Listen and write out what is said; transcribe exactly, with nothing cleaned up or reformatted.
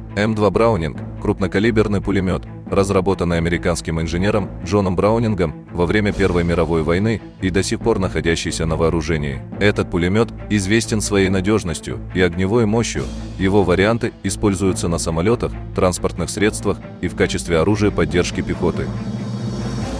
эм два Браунинг – крупнокалиберный пулемет, разработанный американским инженером Джоном Браунингом во время Первой мировой войны и до сих пор находящийся на вооружении. Этот пулемет известен своей надежностью и огневой мощью. Его варианты используются на самолетах, транспортных средствах и в качестве оружия поддержки пехоты.